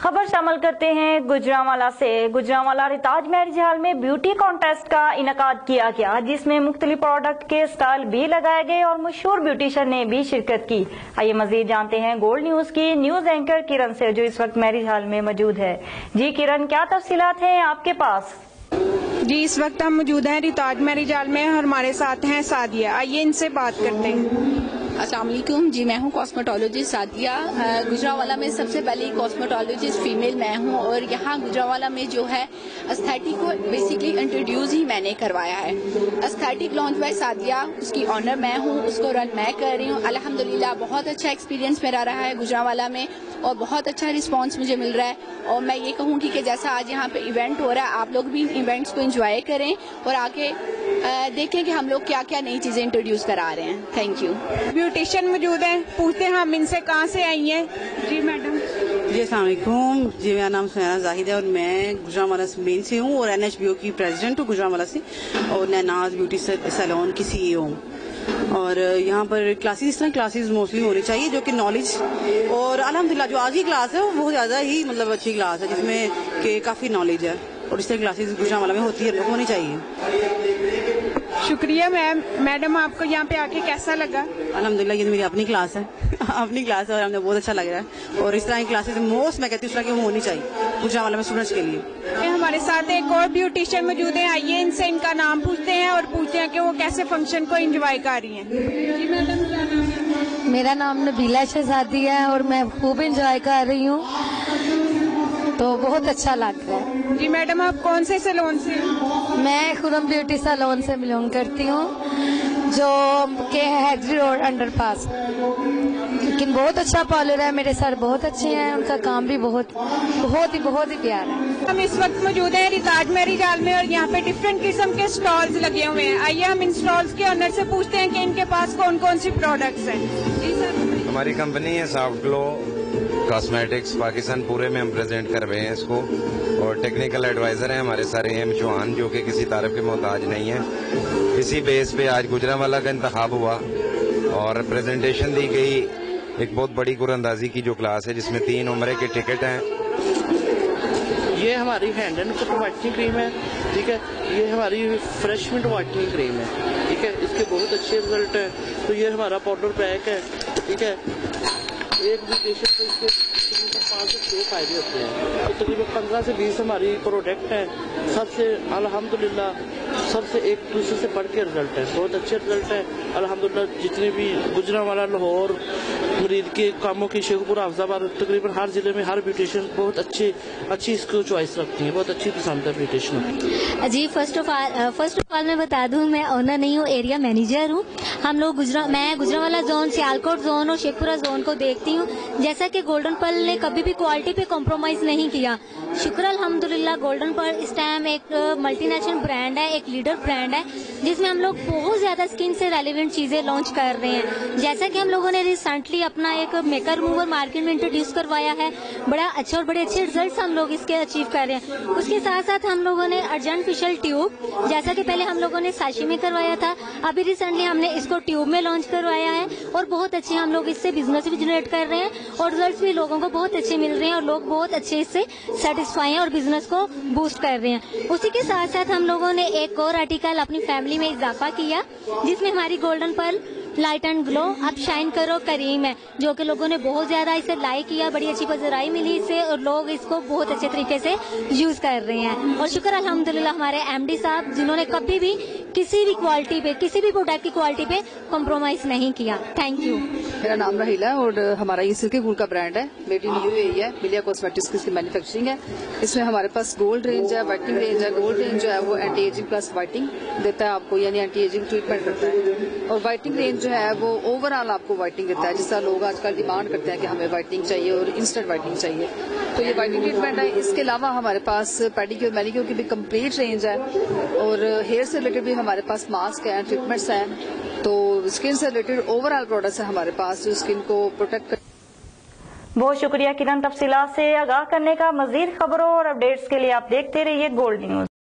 खबर शामिल करते हैं गुजरांवाला से। गुजरांवाला रिताज मैरिज हॉल में ब्यूटी कॉन्टेस्ट का इनकाद किया गया, जिसमें मुख्तलिफ प्रोडक्ट के स्टॉल भी लगाए गए और मशहूर ब्यूटिशियन ने भी शिरकत की। आइए मजीद जानते हैं गोल्ड न्यूज की न्यूज एंकर किरण से, जो इस वक्त मैरिज हॉल में मौजूद है। जी किरण, क्या तफसीलात हैं आपके पास? जी, इस वक्त हम मौजूद हैं रिताज मैरिज हॉल में और हमारे साथ हैं सादिया। आइए इनसे बात करते हैं। अस्सलाम वालेकुम जी, मैं हूँ कॉस्मेटोलॉजिस्ट सादिया। गुजरांवाला में सबसे पहली कॉस्मेटोलॉजिस्ट फीमेल मैं हूँ और यहाँ गुजरांवाला में जो है एस्थेटिक को बेसिकली इंट्रोड्यूस ही मैंने करवाया है। एस्थेटिक लॉन्च बाय सादिया, उसकी ऑनर मैं हूँ, उसको रन मैं कर रही हूँ। अल्हम्दुलिल्लाह बहुत अच्छा एक्सपीरियंस मेरा रहा है गुजरांवाला में और बहुत अच्छा रिस्पांस मुझे मिल रहा है। और मैं ये कहूँगी कि जैसा आज यहाँ पे इवेंट हो रहा है, आप लोग भी इन इवेंट्स को एंजॉय करें और आके देखें कि हम लोग क्या क्या नई चीजें इंट्रोड्यूस करा रहे हैं। Thank you. ब्यूटिशियन मौजूद हैं, पूछते हैं हम इनसे कहाँ से आई हैं। जी मैडम। जी अस्सलाम वालेकुम जी, मेरा नाम सुनैना जाहिद है और मैं गुजरांवाला मेन से हूँ और NHBO की प्रेसिडेंट हूँ गुजरांवाला से और नैनाज ब्यूटी सैलून की CEO हूँ। और यहाँ पर क्लासेस, इस तरह क्लासेस मोस्टली होनी चाहिए जो कि नॉलेज और अल्हम्दुलिल्लाह जो आज की क्लास है वो बहुत ज़्यादा ही मतलब अच्छी क्लास है जिसमें कि काफ़ी नॉलेज है और इस तरह क्लासेस गुजरांवाला में होती है, होनी चाहिए। शुक्रिया मैम। मैडम, आपको यहाँ पे आके कैसा लगा? अल्हम्दुलिल्लाह, ये तो मेरी अपनी क्लास है अपनी क्लास है और हमें बहुत अच्छा लग रहा है और इस तरह की क्लासेस मोस्ट मैं कहती हूँ इस तरह की होनी चाहिए गुजरांवाला में स्टूडेंट्स के लिए। हमारे साथ एक और ब्यूटिशियन मौजूद है, आइए इनसे इनका नाम पूछते हैं और पूछते हैं कि वो कैसे फंक्शन को एंजॉय कर रही हैं। जी मैडम, क्या नाम है? मेरा नाम नबीला शहजादी है और मैं खूब एंजॉय कर रही हूँ, तो बहुत अच्छा लग रहा है। जी मैडम, आप कौन से सैलून से? मैं खुरम ब्यूटी सैलून से बिलोंग करती हूँ, जो के हैगरी रोड अंडरपास। लेकिन बहुत अच्छा पार्लर है, मेरे सर बहुत अच्छे हैं, उनका काम भी बहुत ही प्यारा है। हम इस वक्त मौजूद हैं रिताज मैरिज हॉल में और यहाँ पे डिफरेंट किस्म के स्टॉल्स लगे हुए हैं। आइए हम इन स्टॉल्स के ऑनर से पूछते हैं कि इनके पास कौन कौन सी प्रोडक्ट्स हैं। जी सर। हमारी कंपनी है सॉफ्ट ग्लो कॉस्मेटिक्स, पाकिस्तान पूरे में हम प्रेजेंट कर रहे हैं इसको और टेक्निकल एडवाइजर हैं हमारे सारे एम चौहान, जो कि किसी तारीफ के मोहताज नहीं है। इसी बेस पे आज गुजरांवाला का इंतखाब हुआ और प्रेजेंटेशन दी गई एक बहुत बड़ी कुरअंदाजी की जो क्लास है जिसमें 3 उम्रे के टिकट हैं। ये हमारी hand and foot whitening cream है, ठीक है। ये हमारी फ्रेश मिंट वाइटनिंग क्रीम है, ठीक है। इसके बहुत अच्छे रिजल्ट है। तो ये हमारा पाउडर पैक है, ठीक है। एक भी पेशेंट को इसके तकरीबन 5 से 6 फायदे होते हैं। तो तकरीबन 15 से 20 हमारी प्रोडक्ट हैं। सबसे अल्हम्दुलिल्लाह सबसे एक दूसरे से बढ़ के रिजल्ट है, बहुत अच्छे रिजल्ट है अल्हम्दुलिल्लाह। जितने भी गुजरांवाला, लाहौर, मरीद के कामों की, शेखपुरा, अफजाबाद, तकरीबन हर जिले में हर ब्यूटिशियन बहुत अच्छी इसको चॉइस रखती है, बहुत अच्छी पसंद है ब्यूटिशियन। जी, फर्स्ट ऑफ ऑल मैं बता दूं, मैं ओनर नहीं हूँ, एरिया मैनेजर हूँ। हम लोग मैं गुजरांवाला जोन, सियालकोट जोन और शेखपुरा जोन को देखती हूँ। जैसा कि गोल्डन पर्ल ने कभी भी क्वालिटी पे कॉम्प्रोमाइज नहीं किया। शुक्र अल्हम्दुलिल्लाह, गोल्डन पर्ल इस टाइम एक मल्टीनेशनल ब्रांड है, एक लीडर ब्रांड है, जिसमें हम लोग बहुत ज्यादा स्किन से रेलिवेंट चीजें लॉन्च कर रहे हैं। जैसा कि हम लोगों ने रिसेंटली अपना एक मेकअप रिमूवर मार्केट में इंट्रोड्यूस करवाया है, बड़ा अच्छा और बड़े अच्छे रिजल्ट्स हम लोग इसके अचीव कर रहे हैं। उसके साथ साथ हम लोगों ने अर्जेंट फेशियल ट्यूब, जैसा कि पहले हम लोगों ने साशी में करवाया था, अभी रिसेंटली हमने इसको ट्यूब में लॉन्च करवाया है और बहुत अच्छे हम लोग इससे बिजनेस भी जनरेट कर रहे हैं और रिजल्ट्स भी लोगों को बहुत अच्छे मिल रहे हैं और लोग बहुत अच्छे इससे सेटिस्फाई हैं और बिजनेस को बूस्ट कर रहे हैं। उसी के साथ साथ हम लोगों ने एक और आर्टिकल अपनी फैमिली में इजाफा किया, जिसमें हमारी golden pearl light and glow अब शाइन करो करीम है, जो कि लोगों ने बहुत ज्यादा इसे लाइक किया, बड़ी अच्छी पजराई मिली इससे और लोग इसको बहुत अच्छे तरीके से यूज कर रहे हैं। और शुक्र अल्हम्दुलिल्लाह हमारे MD साहब, जिन्होंने कभी भी किसी भी क्वालिटी पे, किसी भी प्रोडक्ट की क्वालिटी पे कॉम्प्रोमाइज नहीं किया। Thank you. मेरा नाम रहीला है और हमारा ये सिल्की वूल का ब्रांड है, मेड इन UAE है, मिलिया कॉस्मेटिक्स की मैन्युफैक्चरिंग है। इसमें हमारे पास गोल्ड रेंज है, वाइटनिंग रेंज है। गोल्ड रेंज जो है वो एंटी एजिंग प्लस वाइटनिंग देता है आपको, यानी एंटी एजिंग ट्रीटमेंट करता है। और वाइटनिंग रेंज जो है वो ओवरऑल आपको वाइटनिंग देता है, जिस तरह लोग आजकल डिमांड करते हैं कि हमें वाइटनिंग चाहिए और इंस्टेंट वाइटनिंग चाहिए, तो ये वाइटनिंग ट्रीटमेंट है। इसके अलावा हमारे पास पेडिक्योर, मैनिक्योर की भी कंप्लीट रेंज है और हेयर से रिलेटेड भी हमारे पास मास्क है, ट्रीटमेंट्स हैं। तो स्किन से रिलेटेड ओवरऑल प्रोडक्ट्स है हमारे पास जो स्किन को प्रोटेक्ट कर। बहुत शुक्रिया किरण, तफसीलात से आगाह करने का। मजीद खबरों और अपडेट्स के लिए आप देखते रहिए गोल्ड न्यूज।